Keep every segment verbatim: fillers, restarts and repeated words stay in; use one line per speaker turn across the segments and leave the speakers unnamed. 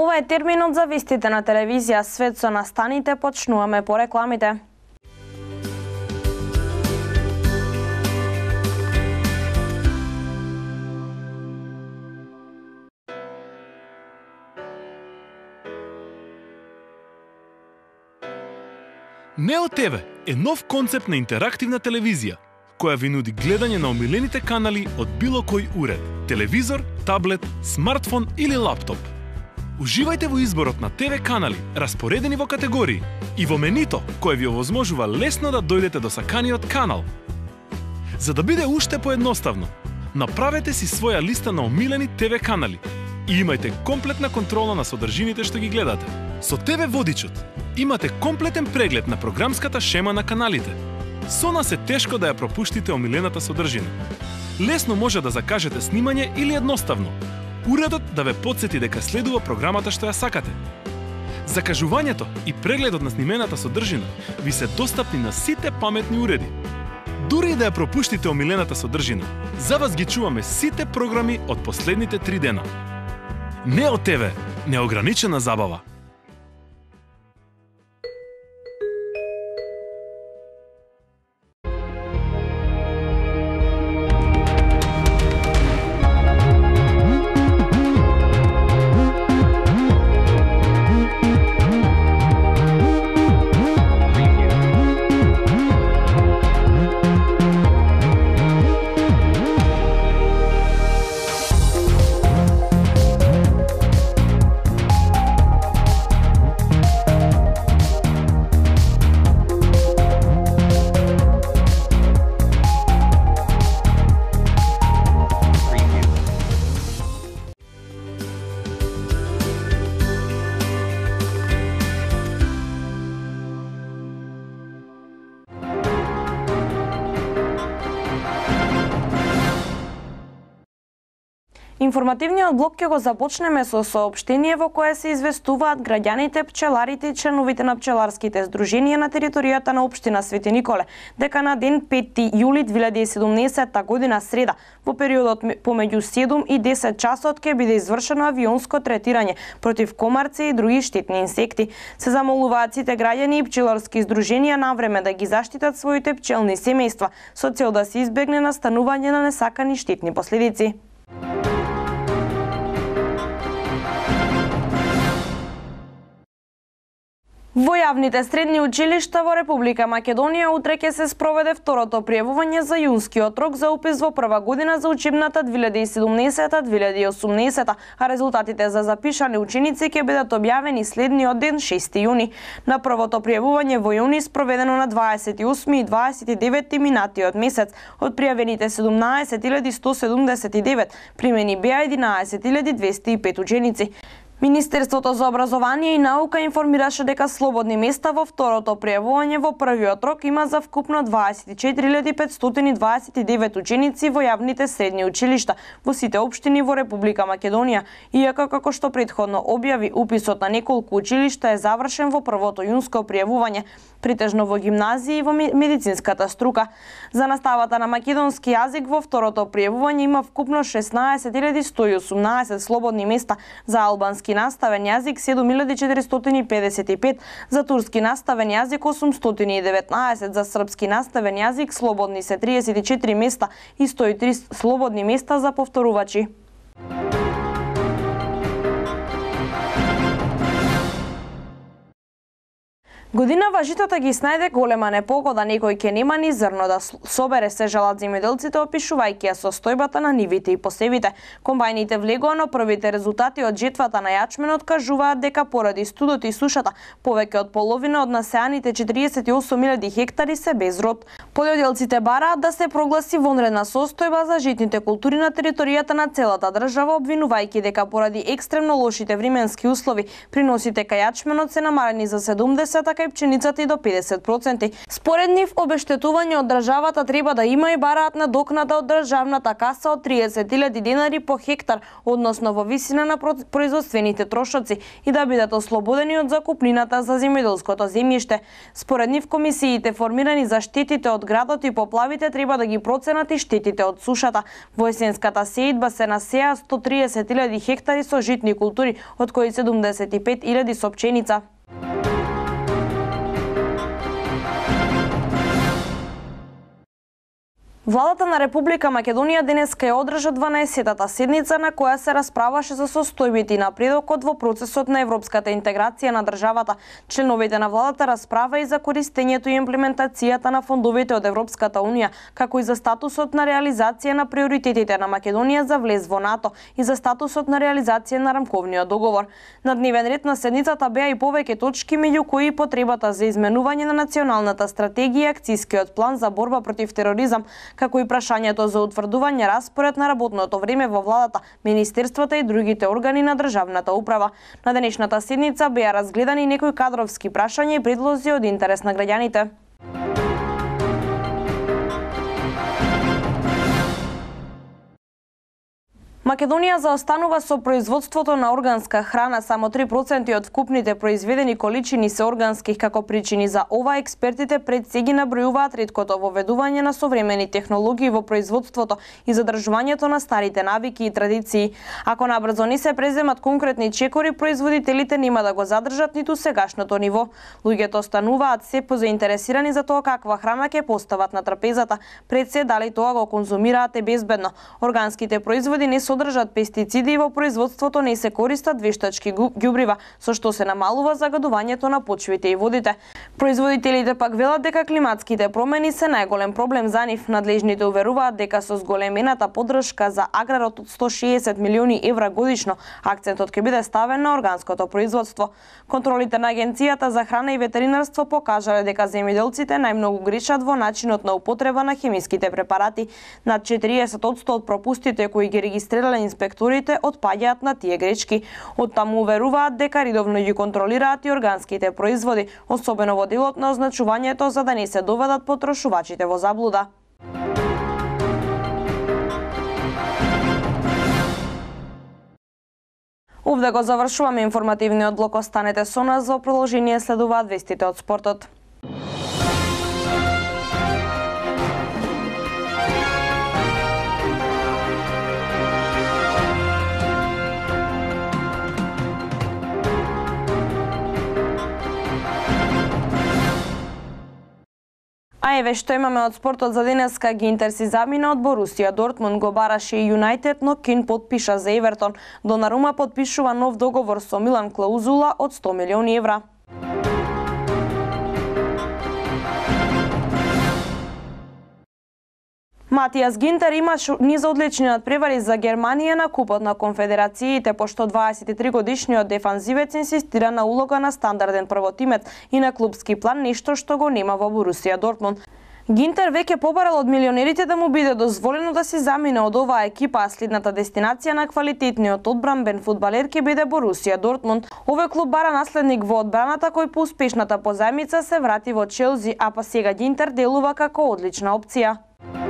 Ова е терминот за вестите на телевизија Свет со настаните, почнуваме по рекламите.
Нео ТВ е нов концепт на интерактивна телевизија, која ви нуди гледање на омилените канали од било кој уред, телевизор, таблет, смартфон или лаптоп. Уживајте во изборот на ТВ канали, распоредени во категории, и во менито, кое ви овозможува лесно да дојдете до саканиот канал. За да биде уште поедноставно, направете си своја листа на омилени ТВ канали и имајте комплетна контрола на содржините што ги гледате. Со ТВ Водичот имате комплетен преглед на програмската шема на каналите. Со нас е тешко да ја пропуштите омилената содржина. Лесно може да закажете снимање или едноставно уредот да ве потсети дека следува програмата што ја сакате. Закажувањето и прегледот на снимената содржина ви се достапни на сите паметни уреди. Дури и да ја пропуштите омилената содржина, за вас ги чуваме сите програми од последните три дена. Нео ТВ, неограничена забава.
Информативниот блок ќе го започнеме со соопштение во кое се известуваат граѓаните, пчеларите и членовите на пчеларските здруженија на територијата на општина Свети Николе, дека на ден пети јули две илјади и седумнаесетта година среда, во периодот помеѓу седум и десет часот ќе биде извршено авионско третирање против комарци и други штетни инсекти. Се замолуваат сите граѓани и пчеларски здруженија навреме да ги заштитат своите пчелни семејства со цел да се избегне настанување на несакани штетни последици. Во јавните средни училишта во Република Македонија утре ќе се спроведе второто пријавување за јунскиот рок за упис во прва година за учебната две илјади и седумнаесетта две илјади и осумнаесетта, а резултатите за запишани ученици ќе бидат објавени следниот ден шести јуни. На првото пријавување во јуни спроведено на дваесет и осми и дваесет и деветти минатиот месец, од пријавените седумнаесет илјади сто седумдесет и девет, примени беа единаесет илјади двесте и пет ученици. Министерството за образование и наука информираше дека слободни места во второто пријавување во првиот рок има за вкупно дваесет и четири илјади петстотини дваесет и девет ученици во јавните средни училишта во сите општини во Република Македонија, иако како што претходно објави, уписот на неколку училишта е завршен во првото јунско пријавување, претежно во гимназии и во медицинската струка. За наставата на македонски јазик во второто пријавување има вкупно шеснаесет илјади сто и осумнаесет слободни места, за албански наставен јазик седум илјади четиристотини педесет и пет, за турски наставен јазик осумстотини и деветнаесет, за српски наставен јазик слободни се триесет и четири места и сто и три слободни места за повторувачи. Годинава житото ги снајде голема непогода, некој ќе нема ни зрно да собере, се жалат земјоделците опишувајќи ја состојбата на нивите и посевите. Комбајните влегоа, но првите резултати од жетвата на јачменот кажуваат дека поради студот и сушата, повеќе од половина од насеаните четириесет и осум илјади хектари се без род. Полјоделците бараат да се прогласи вонредна состојба за житните култури на територијата на целата држава, обвинувајќи дека поради екстремно лошите временски услови приносите кај јачменот се намалени за седумдесет, така и пченицата и до педесет проценти. Според нив, обештетување од државата треба да има и бараат надокнада од државната каса од триесет илјади денари по хектар, односно во висина на производствените трошоци, и да бидат ослободени од закупнината за земјоделското земјиште. Според нив, комисиите формирани за штетите од градот и поплавите треба да ги проценат и штетите од сушата. Во есенската сеидба се насеа сто триесет илјади хектари со житни култури, од кои седумдесет и пет илјади со пченица. Владата на Република Македонија денеска ја одржа дванаесеттата седница на која се расправаше за состојбите и напредокот во процесот на европската интеграција на државата. Членовите на владата расправа и за користењето и имплементацијата на фондовите од Европската унија, како и за статусот на реализација на приоритетите на Македонија за влез во НАТО и за статусот на реализација на рамковниот договор. На дневен ред на седницата беа и повеќе точки, меѓу кои потребата за изменување на националната стратегија и акцискиот план за борба против тероризам, како и прашањето за утврдување распоред на работното време во владата, министерствата и другите органи на државната управа. На денешната седница беа разгледани некои кадровски прашања и предлози од интерес на граѓаните. Македонија заостанува со производството на органска храна, само три проценти од вкупните произведени количини се органски. Како причини за ова, експертите пред се ги набројуваат реткото воведување на современи технологии во производството и задржувањето на старите навики и традиции. Ако набрзо не се преземат конкретни чекори, производителите нема да го задржат ниту сегашното ниво. Луѓето остануваат се позаинтересирани за тоа каква храна ќе постават на трапезата, пред се дали тоа го конзумираат е безбедно. Органските производи не содржат пестициди и во производството не се користат вештачки ѓубрива, со што се намалува загадувањето на почвите и водите. Производителите пак велат дека климатските промени се најголем проблем за нив. Надлежните уверуваат дека со зголемената поддршка за аграрот од сто шеесет милиони евра годишно, акцентот ќе биде ставен на органското производство. Контролите на Агенцијата за храна и ветеринарство покажале дека земјоделците најмногу грешат во начинот на употреба на хемиските препарати. Над четириесет одсто од пропустите кои ги регистрирале инспекторите отпаѓаат на тие грешки. Оттаму уверуваат дека редовно ги контролираат и органските производи, особено во делот на означувањето, за да не се доведат потрошувачите во заблуда. Овде го завршуваме информативниот блок. Останете со нас, за продолжение следуваат вестите од спортот. А еве што имаме од спортот за денеска. Гинтер си замина од Борусија Дортмунд, го бараше и Юнајтед, но Кейн подпиша за Евертон. Донарума подпишува нов договор со Милан, клаузула од сто милиони евра. Матијас Гинтер имаш низ одлични надпревари за Германија на Купот на конфедерациите, пошто дваесет и три годишниот дефанзивец инсистира на улога на стандарден првотимец и на клубски план, нешто што го нема во Борусија Дортмунд. Гинтер веќе побарал од милионерите да му биде дозволено да се замине од оваа екипа, а следната дестинација на квалитетниот одбранбен фудбалер ќе биде Борусија Дортмунд. Овој клуб бара наследник во одбраната кој по успешната позајмица се врати во Челси, а па сега Гинтер делува како одлична опција.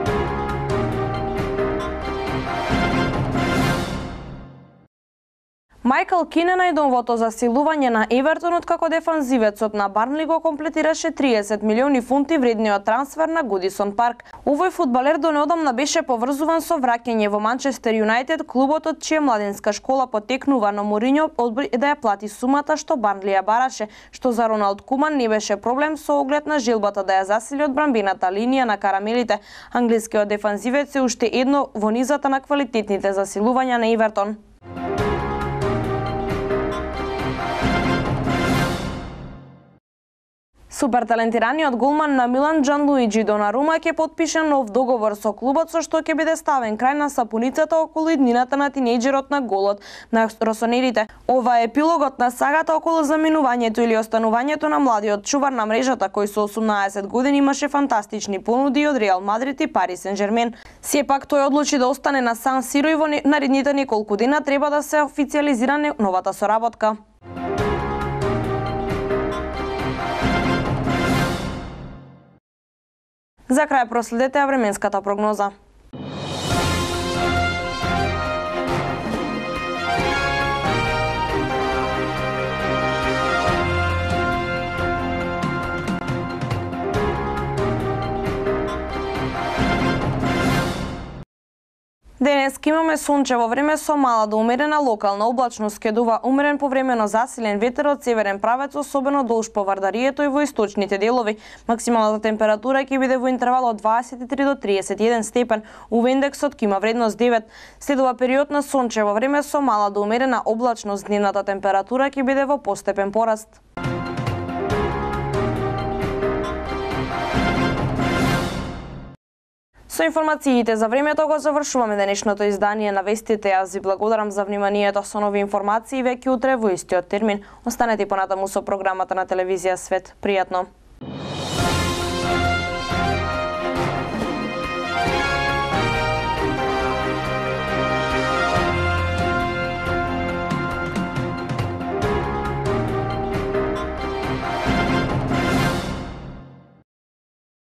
Мајкл Кин е најдовото засилување на Евертон, откако дефанзивецот на Барнли го комплетираше триесет милиони фунти вредниот трансфер на Гудисон Парк. Овој фудбалер до неодамна беше поврзуван со враќање во Манчестер Юнајтед, клубот од чија младинска школа потекнува, но Морињо одбри да ја плати сумата што Барнли ја бараше, што за Роналд Куман не беше проблем со оглед на желбата да ја засили одбранбената линија на карамелите. Англискиот дефанзивец е уште едно во низата на квалитетните засилувања на Евертон. Суперталентираниот голман на Милан Джанлуиджи Донарума ќе подпише нов договор со клубот, со што ќе биде ставен крај на сапуницата околу иднината на тинејџерот на голот на росонерите. Ова е епилогот на сагата околу заминувањето или останувањето на младиот чувар на мрежата, кој со осумнаесет години имаше фантастични понуди од Реал Мадрид и Пари Сен-Жермен. Сепак тој одлучи да остане на Сан Сиро и во наредните неколку дена треба да се официјализира новата соработка. За крај проследете ја временската прогноза. Денес имаме сончево време со мала до умерена локална облачност, ке дува умерен повремено засилен ветер од северен правец, особено долж по Вардарието и во источните делови. Максималната температура ќе биде во интервал од дваесет и три до триесет и еден степен, УВ индексот ќе има вредност девет. Следува период на сончево време со мала до умерена облачност, дневната температура ќе биде во постепен пораст. Со информациите за времето го завршуваме денешното издание на вестите. Аз ви благодарам за вниманието. Со нови информации веќе утре во истиот термин. Останете понатаму со програмата на телевизија Свет. Пријатно!